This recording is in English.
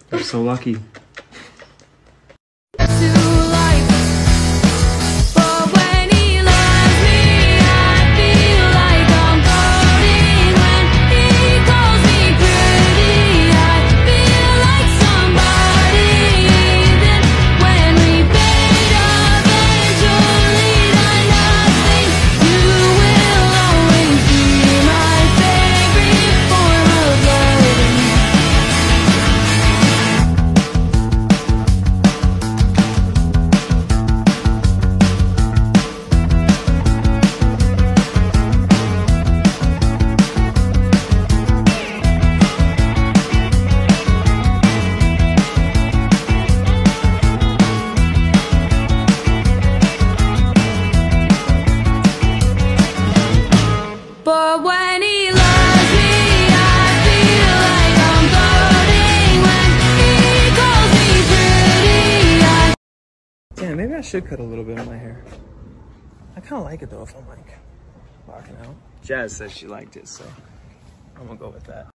You're so lucky. But when he loves me, I feel like I'm floating. When he calls me pretty, Yeah, maybe I should cut a little bit of my hair. I kind of like it though if I'm like rocking out. Jazz said she liked it, so I'm gonna go with that.